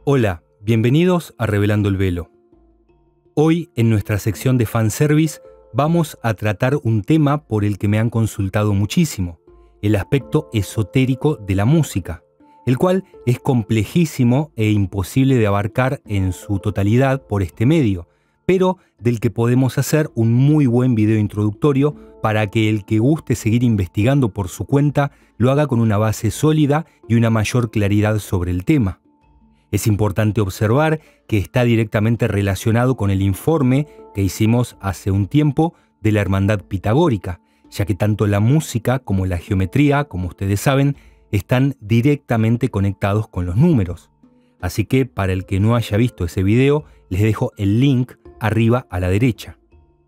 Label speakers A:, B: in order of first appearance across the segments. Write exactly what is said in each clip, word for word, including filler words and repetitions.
A: Hola, bienvenidos a Revelando el Velo. Hoy, en nuestra sección de fanservice, vamos a tratar un tema por el que me han consultado muchísimo, el aspecto esotérico de la música, el cual es complejísimo e imposible de abarcar en su totalidad por este medio, pero del que podemos hacer un muy buen video introductorio para que el que guste seguir investigando por su cuenta lo haga con una base sólida y una mayor claridad sobre el tema. Es importante observar que está directamente relacionado con el informe que hicimos hace un tiempo de la Hermandad Pitagórica, ya que tanto la música como la geometría, como ustedes saben, están directamente conectados con los números. Así que para el que no haya visto ese video, les dejo el link arriba a la derecha.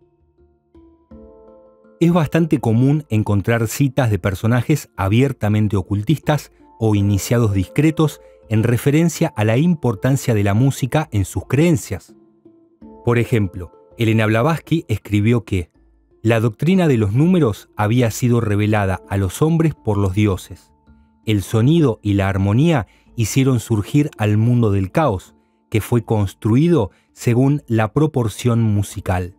A: Es bastante común encontrar citas de personajes abiertamente ocultistas o iniciados discretos en referencia a la importancia de la música en sus creencias. Por ejemplo, Elena Blavatsky escribió que la doctrina de los números había sido revelada a los hombres por los dioses. El sonido y la armonía hicieron surgir al mundo del caos, que fue construido según la proporción musical.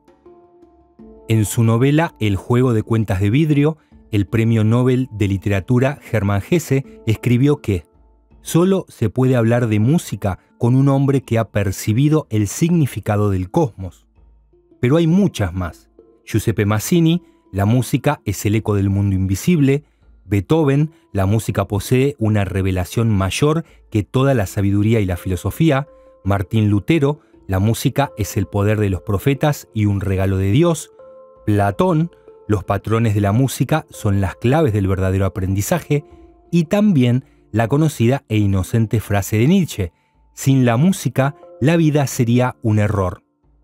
A: En su novela El juego de cuentas de vidrio, el premio Nobel de Literatura Hermann Hesse escribió que solo se puede hablar de música con un hombre que ha percibido el significado del cosmos. Pero hay muchas más. Giuseppe Mazzini, la música es el eco del mundo invisible. Beethoven, la música posee una revelación mayor que toda la sabiduría y la filosofía. Martín Lutero, la música es el poder de los profetas y un regalo de Dios. Platón, los patrones de la música son las claves del verdadero aprendizaje. Y también la conocida e inocente frase de Nietzsche: sin la música, la vida sería un error.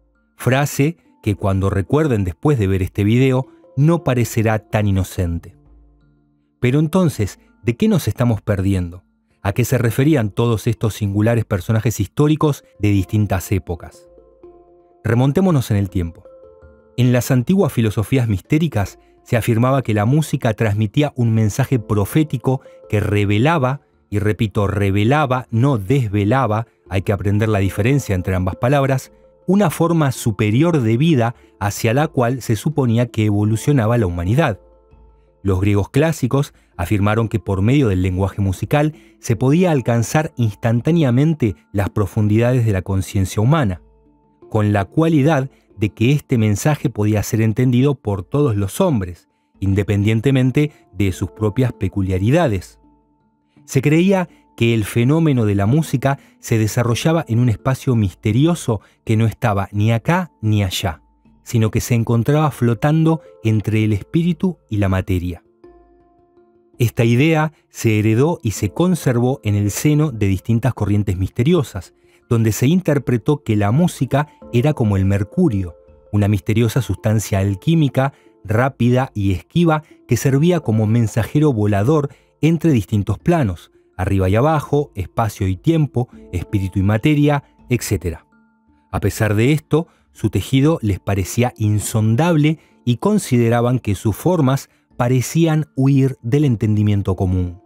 A: Frase que cuando recuerden después de ver este video, no parecerá tan inocente. Pero entonces, ¿de qué nos estamos perdiendo? ¿A qué se referían todos estos singulares personajes históricos de distintas épocas? Remontémonos en el tiempo. En las antiguas filosofías mistéricas se afirmaba que la música transmitía un mensaje profético que revelaba, y repito, revelaba, no desvelaba, hay que aprender la diferencia entre ambas palabras, una forma superior de vida hacia la cual se suponía que evolucionaba la humanidad. Los griegos clásicos afirmaron que por medio del lenguaje musical se podía alcanzar instantáneamente las profundidades de la conciencia humana, con la cualidad de que este mensaje podía ser entendido por todos los hombres, independientemente de sus propias peculiaridades. Se creía que el fenómeno de la música se desarrollaba en un espacio misterioso que no estaba ni acá ni allá, sino que se encontraba flotando entre el espíritu y la materia. Esta idea se heredó y se conservó en el seno de distintas corrientes misteriosas, donde se interpretó que la música era como el mercurio, una misteriosa sustancia alquímica, rápida y esquiva que servía como mensajero volador entre distintos planos, arriba y abajo, espacio y tiempo, espíritu y materia, etcétera. A pesar de esto, su tejido les parecía insondable y consideraban que sus formas parecían huir del entendimiento común.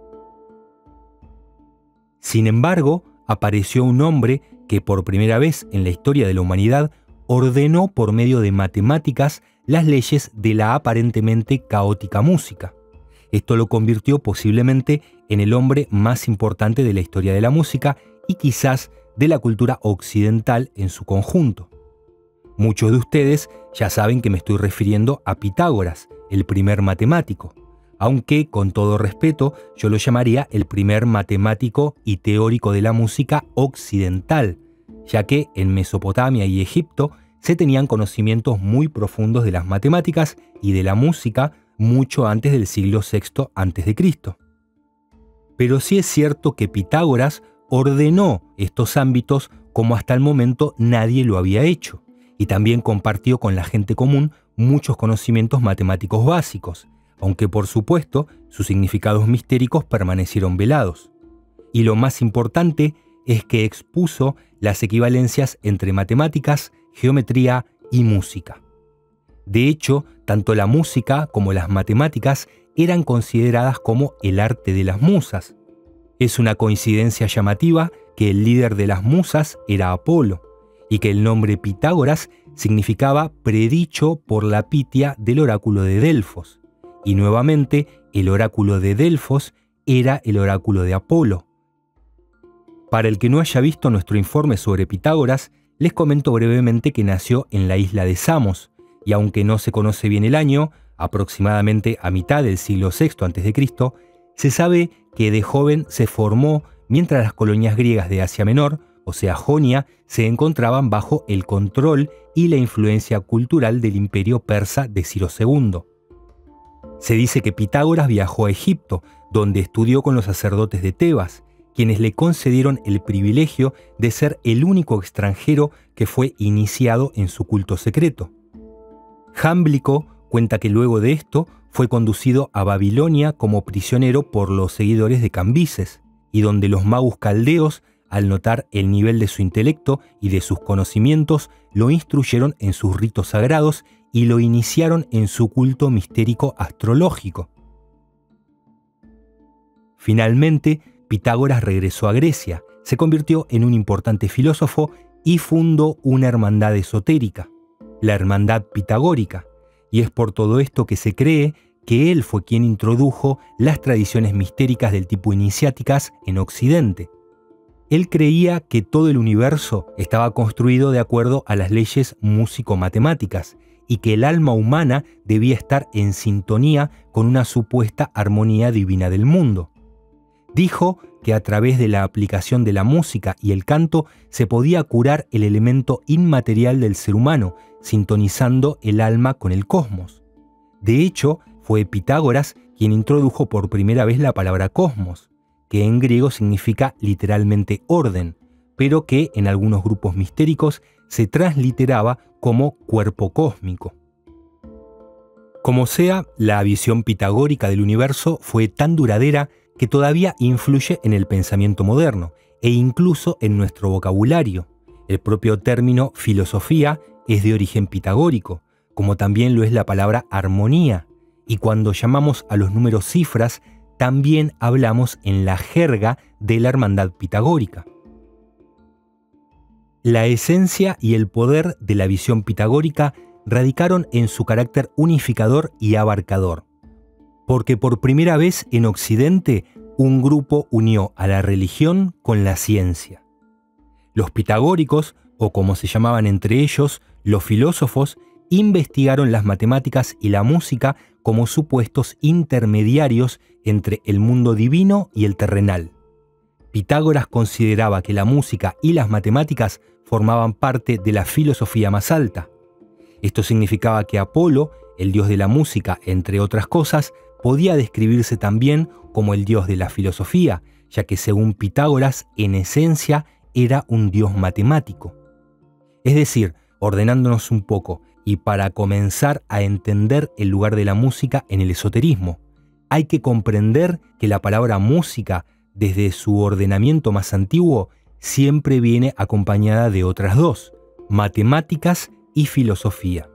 A: Sin embargo, apareció un hombre que por primera vez en la historia de la humanidad ordenó por medio de matemáticas las leyes de la aparentemente caótica música. Esto lo convirtió posiblemente en el hombre más importante de la historia de la música y quizás de la cultura occidental en su conjunto. Muchos de ustedes ya saben que me estoy refiriendo a Pitágoras, el primer matemático, aunque con todo respeto yo lo llamaría el primer matemático y teórico de la música occidental, ya que en Mesopotamia y Egipto se tenían conocimientos muy profundos de las matemáticas y de la música mucho antes del siglo sexto antes de Cristo. Pero sí es cierto que Pitágoras ordenó estos ámbitos como hasta el momento nadie lo había hecho, y también compartió con la gente común muchos conocimientos matemáticos básicos, aunque por supuesto sus significados mistéricos permanecieron velados. Y lo más importante es que expuso las equivalencias entre matemáticas, geometría y música. De hecho, tanto la música como las matemáticas eran consideradas como el arte de las musas. Es una coincidencia llamativa que el líder de las musas era Apolo, y que el nombre Pitágoras significaba predicho por la Pitia del oráculo de Delfos, y nuevamente el oráculo de Delfos era el oráculo de Apolo. Para el que no haya visto nuestro informe sobre Pitágoras, les comento brevemente que nació en la isla de Samos, y aunque no se conoce bien el año, aproximadamente a mitad del siglo sexto antes de Cristo, se sabe que de joven se formó mientras las colonias griegas de Asia Menor, o sea Jonia, se encontraban bajo el control y la influencia cultural del imperio persa de Ciro segundo. Se dice que Pitágoras viajó a Egipto, donde estudió con los sacerdotes de Tebas, quienes le concedieron el privilegio de ser el único extranjero que fue iniciado en su culto secreto. Jámblico cuenta que luego de esto fue conducido a Babilonia como prisionero por los seguidores de Cambises, y donde los magus caldeos, al notar el nivel de su intelecto y de sus conocimientos, lo instruyeron en sus ritos sagrados y lo iniciaron en su culto mistérico astrológico. Finalmente, Pitágoras regresó a Grecia, se convirtió en un importante filósofo y fundó una hermandad esotérica, la Hermandad Pitagórica, y es por todo esto que se cree que él fue quien introdujo las tradiciones mistéricas del tipo iniciáticas en Occidente. Él creía que todo el universo estaba construido de acuerdo a las leyes músico-matemáticas y que el alma humana debía estar en sintonía con una supuesta armonía divina del mundo. Dijo que a través de la aplicación de la música y el canto se podía curar el elemento inmaterial del ser humano, sintonizando el alma con el cosmos. De hecho, fue Pitágoras quien introdujo por primera vez la palabra cosmos, que en griego significa literalmente orden, pero que en algunos grupos mistéricos se transliteraba como cuerpo cósmico. Como sea, la visión pitagórica del universo fue tan duradera que todavía influye en el pensamiento moderno e incluso en nuestro vocabulario. El propio término filosofía es de origen pitagórico, como también lo es la palabra armonía, y cuando llamamos a los números cifras, también hablamos en la jerga de la hermandad pitagórica. La esencia y el poder de la visión pitagórica radicaron en su carácter unificador y abarcador, porque por primera vez en Occidente un grupo unió a la religión con la ciencia. Los pitagóricos, o como se llamaban entre ellos, los filósofos, investigaron las matemáticas y la música como supuestos intermediarios entre el mundo divino y el terrenal. Pitágoras consideraba que la música y las matemáticas formaban parte de la filosofía más alta. Esto significaba que Apolo, el dios de la música, entre otras cosas, podía describirse también como el dios de la filosofía, ya que según Pitágoras, en esencia, era un dios matemático. Es decir, ordenándonos un poco, y para comenzar a entender el lugar de la música en el esoterismo, hay que comprender que la palabra música, desde su ordenamiento más antiguo, siempre viene acompañada de otras dos, matemáticas y filosofía.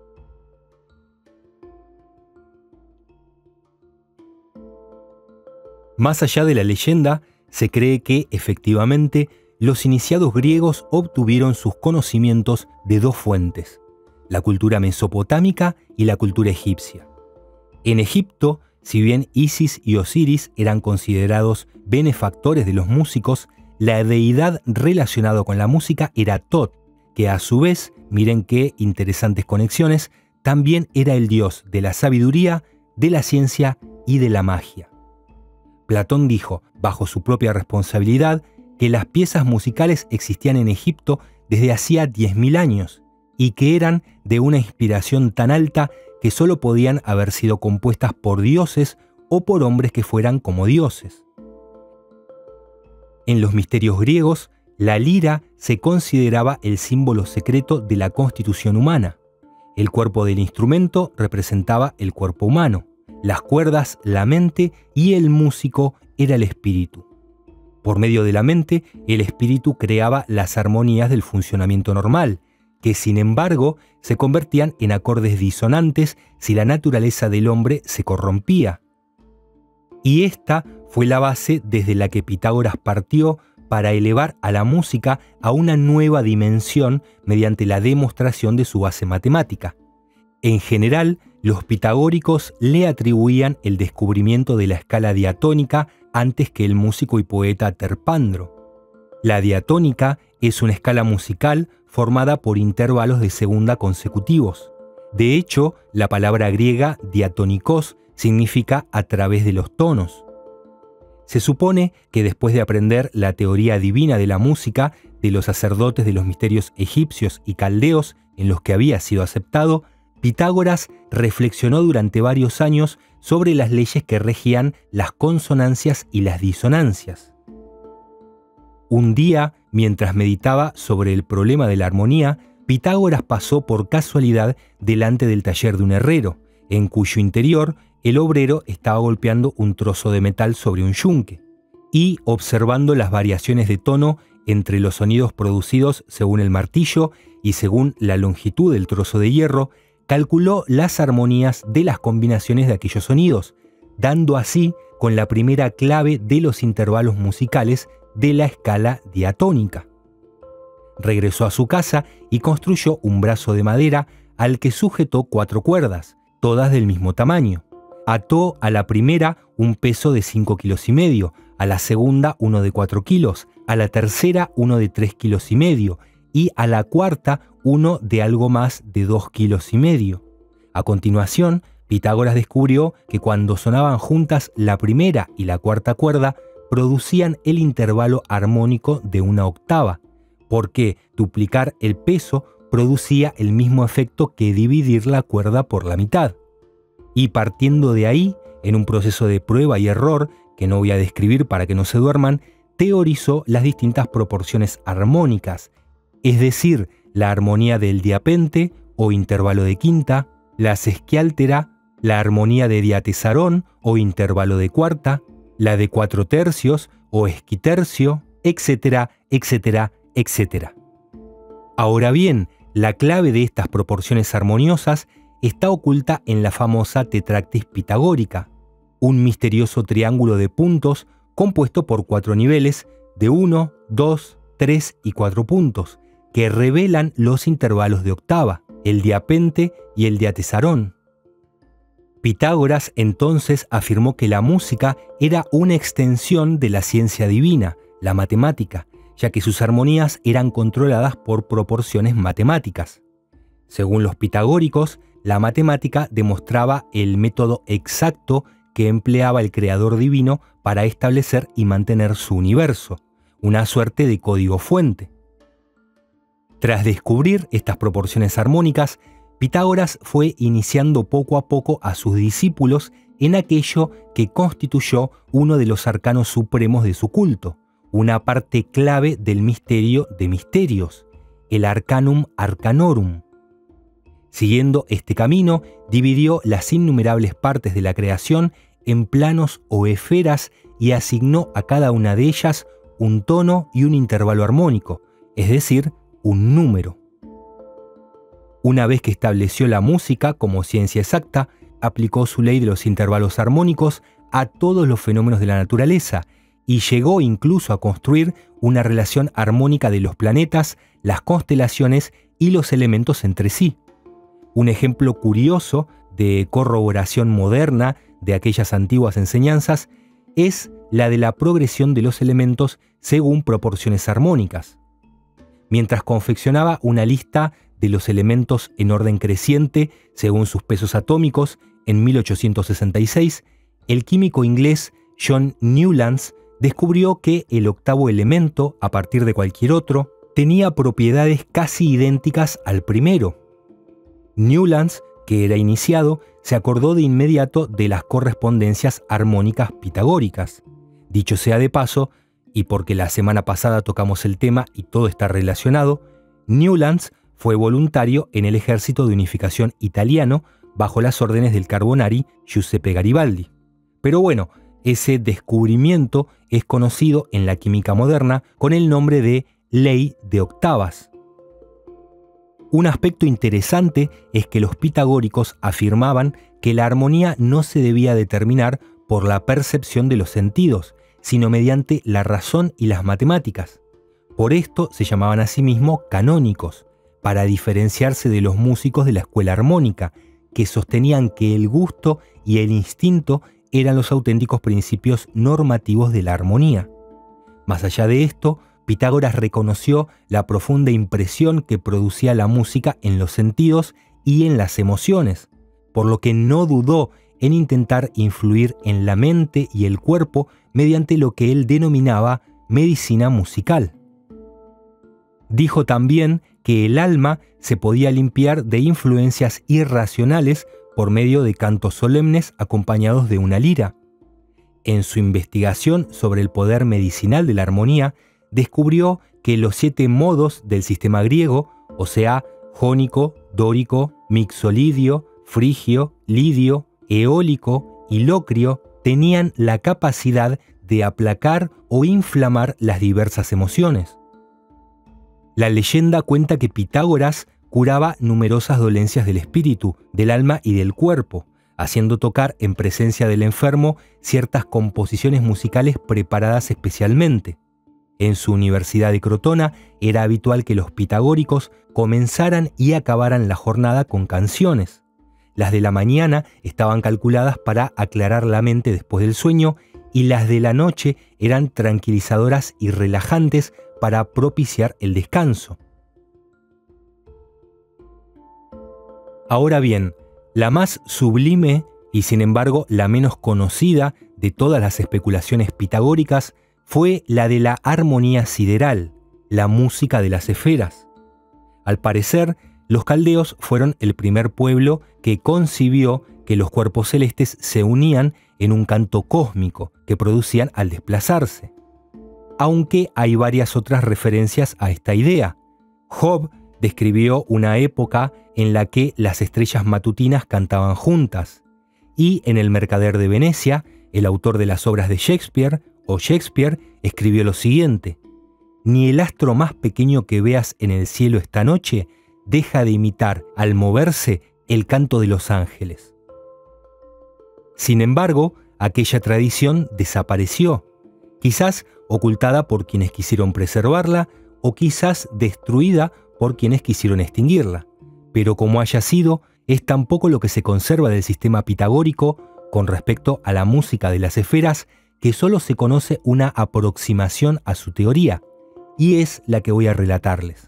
A: Más allá de la leyenda, se cree que, efectivamente, los iniciados griegos obtuvieron sus conocimientos de dos fuentes, la cultura mesopotámica y la cultura egipcia. En Egipto, si bien Isis y Osiris eran considerados benefactores de los músicos, la deidad relacionada con la música era Tot, que a su vez, miren qué interesantes conexiones, también era el dios de la sabiduría, de la ciencia y de la magia. Platón dijo, bajo su propia responsabilidad, que las piezas musicales existían en Egipto desde hacía diez mil años y que eran de una inspiración tan alta que solo podían haber sido compuestas por dioses o por hombres que fueran como dioses. En los misterios griegos, la lira se consideraba el símbolo secreto de la constitución humana. El cuerpo del instrumento representaba el cuerpo humano, las cuerdas la mente y el músico era el espíritu. Por medio de la mente, el espíritu creaba las armonías del funcionamiento normal, que sin embargo se convertían en acordes disonantes si la naturaleza del hombre se corrompía. y esta fue la base desde la que Pitágoras partió para elevar a la música a una nueva dimensión mediante la demostración de su base matemática. En general, los pitagóricos le atribuían el descubrimiento de la escala diatónica antes que el músico y poeta Terpandro. La diatónica es una escala musical formada por intervalos de segunda consecutivos. De hecho, la palabra griega diatónicos significa a través de los tonos. Se supone que después de aprender la teoría divina de la música de los sacerdotes de los misterios egipcios y caldeos en los que había sido aceptado, Pitágoras reflexionó durante varios años sobre las leyes que regían las consonancias y las disonancias. Un día, mientras meditaba sobre el problema de la armonía, Pitágoras pasó por casualidad delante del taller de un herrero, en cuyo interior el obrero estaba golpeando un trozo de metal sobre un yunque, y observando las variaciones de tono entre los sonidos producidos según el martillo y según la longitud del trozo de hierro, calculó las armonías de las combinaciones de aquellos sonidos, dando así con la primera clave de los intervalos musicales de la escala diatónica. Regresó a su casa y construyó un brazo de madera al que sujetó cuatro cuerdas, todas del mismo tamaño. Ató a la primera un peso de cinco kilos y medio, a la segunda uno de cuatro kilos, a la tercera uno de tres kilos y medio y a la cuarta uno de algo más de dos kilos y medio. A continuación, Pitágoras descubrió que cuando sonaban juntas la primera y la cuarta cuerda, producían el intervalo armónico de una octava, porque duplicar el peso producía el mismo efecto que dividir la cuerda por la mitad. Y partiendo de ahí, en un proceso de prueba y error, que no voy a describir para que no se duerman, teorizó las distintas proporciones armónicas, es decir, la armonía del diapente o intervalo de quinta, la sesquiáltera, la armonía de diatesarón o intervalo de cuarta, la de cuatro tercios o esquitercio, etcétera, etcétera, etcétera. Ahora bien, la clave de estas proporciones armoniosas está oculta en la famosa tetractis pitagórica, un misterioso triángulo de puntos compuesto por cuatro niveles de uno, dos, tres y cuatro puntos, que revelan los intervalos de octava, el diapente y el diatesarón. Pitágoras entonces afirmó que la música era una extensión de la ciencia divina, la matemática, ya que sus armonías eran controladas por proporciones matemáticas. Según los pitagóricos, la matemática demostraba el método exacto que empleaba el creador divino para establecer y mantener su universo, una suerte de código fuente. Tras descubrir estas proporciones armónicas, Pitágoras fue iniciando poco a poco a sus discípulos en aquello que constituyó uno de los arcanos supremos de su culto, una parte clave del misterio de misterios, el Arcanum Arcanorum. Siguiendo este camino, dividió las innumerables partes de la creación en planos o esferas y asignó a cada una de ellas un tono y un intervalo armónico, es decir, un número. Una vez que estableció la música como ciencia exacta, aplicó su ley de los intervalos armónicos a todos los fenómenos de la naturaleza y llegó incluso a construir una relación armónica de los planetas, las constelaciones y los elementos entre sí. Un ejemplo curioso de corroboración moderna de aquellas antiguas enseñanzas es la de la progresión de los elementos según proporciones armónicas. Mientras confeccionaba una lista de los elementos en orden creciente según sus pesos atómicos en mil ochocientos sesenta y seis, el químico inglés John Newlands descubrió que el octavo elemento, a partir de cualquier otro, tenía propiedades casi idénticas al primero. Newlands, que era iniciado, se acordó de inmediato de las correspondencias armónicas pitagóricas. Dicho sea de paso, y porque la semana pasada tocamos el tema y todo está relacionado, Newlands fue voluntario en el Ejército de Unificación italiano bajo las órdenes del Carbonari Giuseppe Garibaldi. Pero bueno, ese descubrimiento es conocido en la química moderna con el nombre de ley de octavas. Un aspecto interesante es que los pitagóricos afirmaban que la armonía no se debía determinar por la percepción de los sentidos, sino mediante la razón y las matemáticas. Por esto se llamaban a sí mismos canónicos, para diferenciarse de los músicos de la escuela armónica, que sostenían que el gusto y el instinto eran los auténticos principios normativos de la armonía. Más allá de esto, Pitágoras reconoció la profunda impresión que producía la música en los sentidos y en las emociones, por lo que no dudó en intentar influir en la mente y el cuerpo mediante lo que él denominaba medicina musical. Dijo también que el alma se podía limpiar de influencias irracionales por medio de cantos solemnes acompañados de una lira. En su investigación sobre el poder medicinal de la armonía, descubrió que los siete modos del sistema griego, o sea, jónico, dórico, mixolidio, frigio, lidio, eólico y locrio, tenían la capacidad de aplacar o inflamar las diversas emociones. La leyenda cuenta que Pitágoras curaba numerosas dolencias del espíritu, del alma y del cuerpo, haciendo tocar en presencia del enfermo ciertas composiciones musicales preparadas especialmente. En su Universidad de Crotona era habitual que los pitagóricos comenzaran y acabaran la jornada con canciones. Las de la mañana estaban calculadas para aclarar la mente después del sueño y las de la noche eran tranquilizadoras y relajantes para propiciar el descanso. Ahora bien, la más sublime y sin embargo la menos conocida de todas las especulaciones pitagóricas fue la de la armonía sideral, la música de las esferas. Al parecer, los caldeos fueron el primer pueblo que concibió que los cuerpos celestes se unían en un canto cósmico que producían al desplazarse. Aunque hay varias otras referencias a esta idea. Job describió una época en la que las estrellas matutinas cantaban juntas, y en El Mercader de Venecia, el autor de las obras de Shakespeare, o Shakespeare, escribió lo siguiente: «Ni el astro más pequeño que veas en el cielo esta noche deja de imitar, al moverse, el canto de los ángeles». Sin embargo, aquella tradición desapareció, quizás ocultada por quienes quisieron preservarla o quizás destruida por quienes quisieron extinguirla. Pero como haya sido, es tan poco lo que se conserva del sistema pitagórico con respecto a la música de las esferas que solo se conoce una aproximación a su teoría, y es la que voy a relatarles.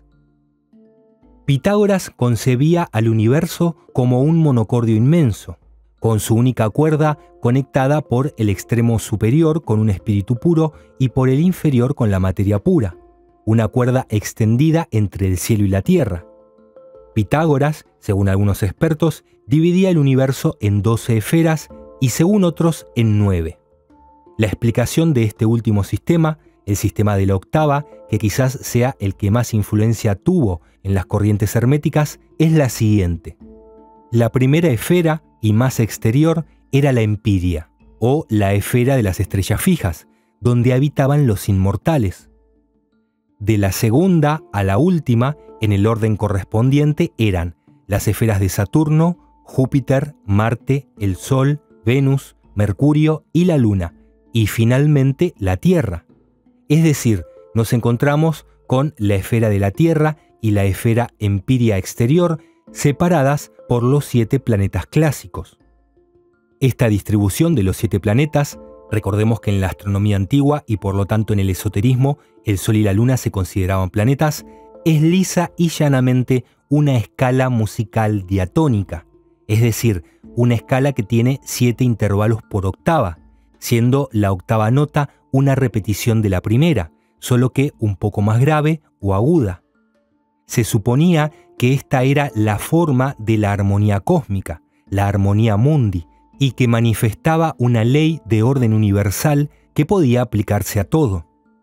A: Pitágoras concebía al universo como un monocordio inmenso, con su única cuerda conectada por el extremo superior con un espíritu puro y por el inferior con la materia pura, una cuerda extendida entre el cielo y la tierra. Pitágoras, según algunos expertos, dividía el universo en doce esferas y según otros en nueve. La explicación de este último sistema, el sistema de la octava, que quizás sea el que más influencia tuvo en las corrientes herméticas, es la siguiente. La primera esfera y más exterior era la empiria, o la esfera de las estrellas fijas, donde habitaban los inmortales. De la segunda a la última, en el orden correspondiente, eran las esferas de Saturno, Júpiter, Marte, el Sol, Venus, Mercurio y la Luna, y finalmente la Tierra. Es decir, nos encontramos con la esfera de la Tierra y la esfera empiria exterior, separadas por los siete planetas clásicos. Esta distribución de los siete planetas, recordemos que en la astronomía antigua y por lo tanto en el esoterismo, el Sol y la Luna se consideraban planetas, es lisa y llanamente una escala musical diatónica, es decir, una escala que tiene siete intervalos por octava, siendo la octava nota una repetición de la primera, solo que un poco más grave o aguda. Se suponía que esta era la forma de la armonía cósmica, la armonía mundi, y que manifestaba una ley de orden universal que podía aplicarse a todo.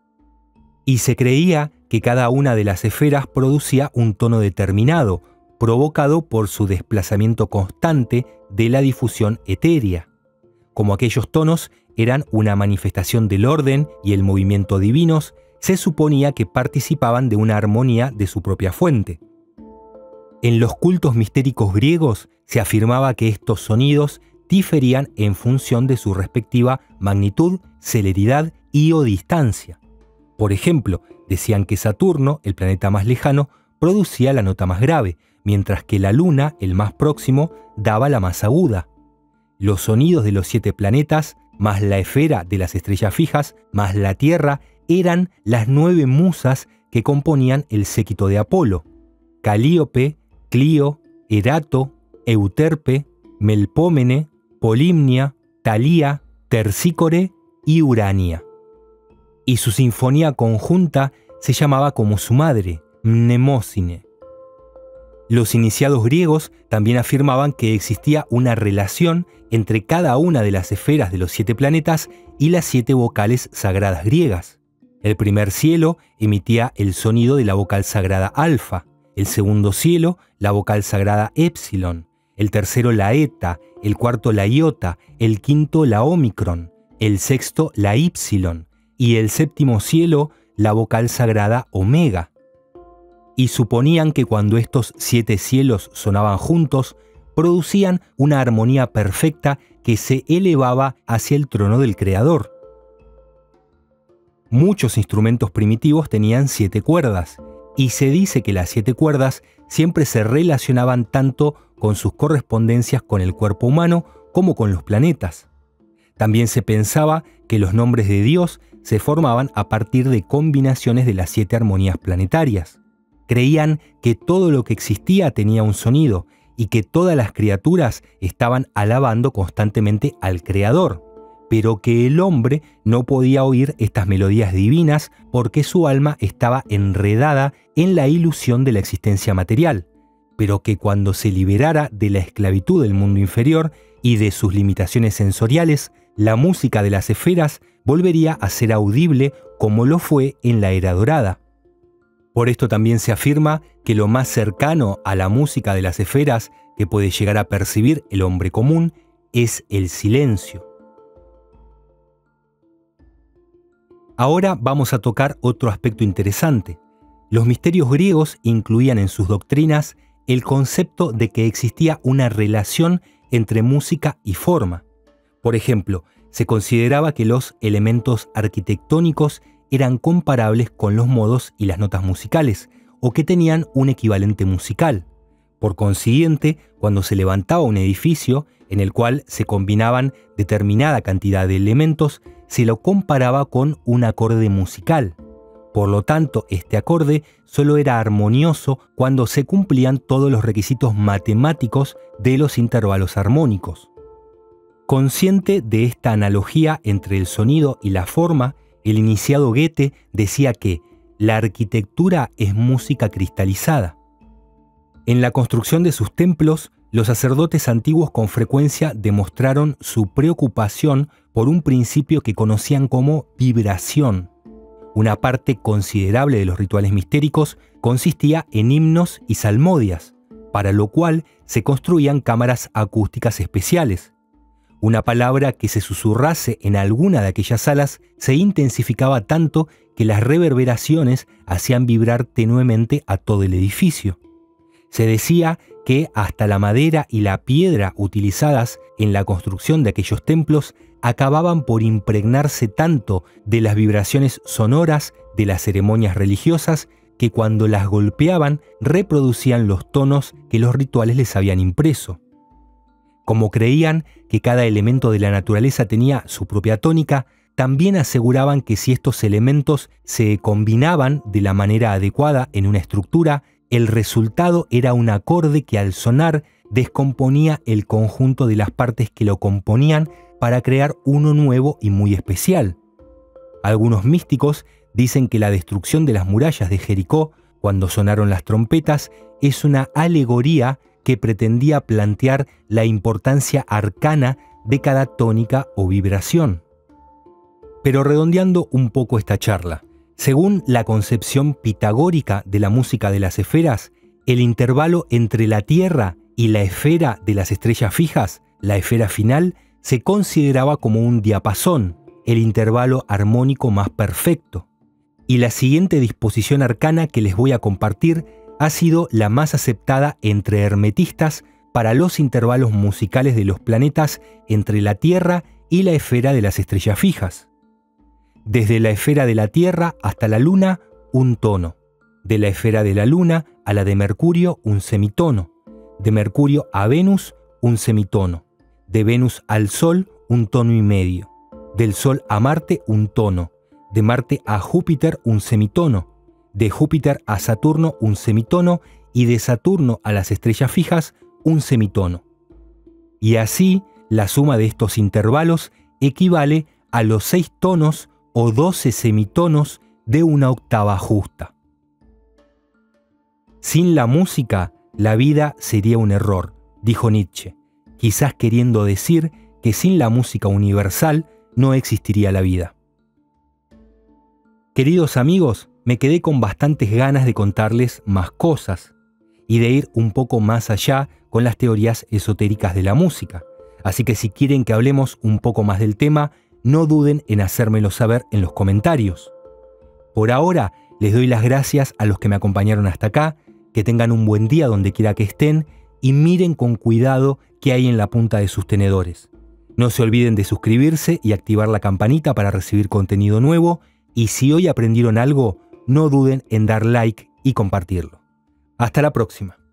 A: Y se creía que cada una de las esferas producía un tono determinado, provocado por su desplazamiento constante de la difusión etérea. Como aquellos tonos eran una manifestación del orden y el movimiento divinos, se suponía que participaban de una armonía de su propia fuente. En los cultos mistéricos griegos se afirmaba que estos sonidos diferían en función de su respectiva magnitud, celeridad y o distancia. Por ejemplo, decían que Saturno, el planeta más lejano, producía la nota más grave, mientras que la Luna, el más próximo, daba la más aguda. Los sonidos de los siete planetas, más la esfera de las estrellas fijas, más la Tierra, eran las nueve musas que componían el séquito de Apolo: Calíope, Clio, Erato, Euterpe, Melpómene, Polimnia, Talía, Terpsícore y Urania. Y su sinfonía conjunta se llamaba como su madre, Mnemósine. Los iniciados griegos también afirmaban que existía una relación entre cada una de las esferas de los siete planetas y las siete vocales sagradas griegas. El primer cielo emitía el sonido de la vocal sagrada alfa, el segundo cielo la vocal sagrada épsilon, el tercero la eta, el cuarto la iota, el quinto la ómicron, el sexto la ípsilon y el séptimo cielo la vocal sagrada omega. Y suponían que cuando estos siete cielos sonaban juntos, producían una armonía perfecta que se elevaba hacia el trono del Creador. Muchos instrumentos primitivos tenían siete cuerdas, y se dice que las siete cuerdas siempre se relacionaban tanto con sus correspondencias con el cuerpo humano como con los planetas. También se pensaba que los nombres de Dios se formaban a partir de combinaciones de las siete armonías planetarias. Creían que todo lo que existía tenía un sonido y que todas las criaturas estaban alabando constantemente al Creador, pero que el hombre no podía oír estas melodías divinas porque su alma estaba enredada en la ilusión de la existencia material, pero que cuando se liberara de la esclavitud del mundo inferior y de sus limitaciones sensoriales, la música de las esferas volvería a ser audible como lo fue en la Era Dorada. Por esto también se afirma que lo más cercano a la música de las esferas que puede llegar a percibir el hombre común es el silencio. Ahora vamos a tocar otro aspecto interesante. Los misterios griegos incluían en sus doctrinas el concepto de que existía una relación entre música y forma. Por ejemplo, se consideraba que los elementos arquitectónicos eran comparables con los modos y las notas musicales, o que tenían un equivalente musical. Por consiguiente, cuando se levantaba un edificio en el cual se combinaban determinada cantidad de elementos, se lo comparaba con un acorde musical. Por lo tanto, este acorde solo era armonioso cuando se cumplían todos los requisitos matemáticos de los intervalos armónicos. Consciente de esta analogía entre el sonido y la forma, el iniciado Goethe decía que la arquitectura es música cristalizada. En la construcción de sus templos, los sacerdotes antiguos con frecuencia demostraron su preocupación por un principio que conocían como vibración. Una parte considerable de los rituales mistéricos consistía en himnos y salmodias, para lo cual se construían cámaras acústicas especiales. Una palabra que se susurrase en alguna de aquellas salas se intensificaba tanto que las reverberaciones hacían vibrar tenuemente a todo el edificio. Se decía que hasta la madera y la piedra utilizadas en la construcción de aquellos templos acababan por impregnarse tanto de las vibraciones sonoras de las ceremonias religiosas que cuando las golpeaban reproducían los tonos que los rituales les habían impreso. Como creían que cada elemento de la naturaleza tenía su propia tónica, también aseguraban que si estos elementos se combinaban de la manera adecuada en una estructura, el resultado era un acorde que al sonar descomponía el conjunto de las partes que lo componían para crear uno nuevo y muy especial. Algunos místicos dicen que la destrucción de las murallas de Jericó, cuando sonaron las trompetas, es una alegoría que pretendía plantear la importancia arcana de cada tónica o vibración. Pero redondeando un poco esta charla, según la concepción pitagórica de la música de las esferas, el intervalo entre la Tierra y la esfera de las estrellas fijas, la esfera final, se consideraba como un diapasón, el intervalo armónico más perfecto. Y la siguiente disposición arcana que les voy a compartir ha sido la más aceptada entre hermetistas para los intervalos musicales de los planetas entre la Tierra y la esfera de las estrellas fijas. Desde la esfera de la Tierra hasta la Luna, un tono. De la esfera de la Luna a la de Mercurio, un semitono. De Mercurio a Venus, un semitono. De Venus al Sol, un tono y medio. Del Sol a Marte, un tono. De Marte a Júpiter, un semitono. De Júpiter a Saturno, un semitono. Y de Saturno a las estrellas fijas, un semitono. Y así, la suma de estos intervalos equivale a los seis tonos o doce semitonos de una octava justa. Sin la música, la vida sería un error, dijo Nietzsche, quizás queriendo decir que sin la música universal no existiría la vida. Queridos amigos, me quedé con bastantes ganas de contarles más cosas y de ir un poco más allá con las teorías esotéricas de la música. Así que si quieren que hablemos un poco más del tema, no duden en hacérmelo saber en los comentarios. Por ahora, les doy las gracias a los que me acompañaron hasta acá, que tengan un buen día donde quiera que estén y miren con cuidado qué hay en la punta de sus tenedores. No se olviden de suscribirse y activar la campanita para recibir contenido nuevo y si hoy aprendieron algo, no duden en dar like y compartirlo. Hasta la próxima.